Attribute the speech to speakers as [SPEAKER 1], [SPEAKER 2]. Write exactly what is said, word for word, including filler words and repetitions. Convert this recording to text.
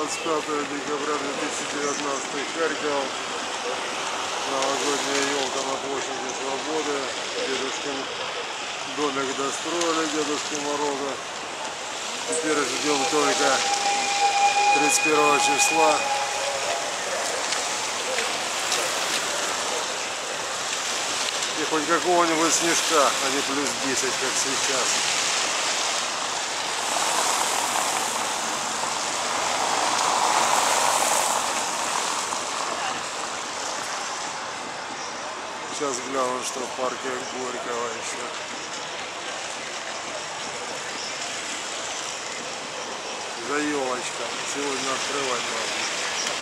[SPEAKER 1] двадцать пятое декабря две тысячи девятнадцатый, Харьков. Новогодняя елка на площади Свободы. Дедушкин домик достроили, Дедушки Мороза. Теперь ждем только тридцать первого числа. И хоть какого-нибудь снежка, а не плюс десять, как сейчас. Сейчас гляну, что в парке Горького еще. За елочка. Сегодня открывать надо.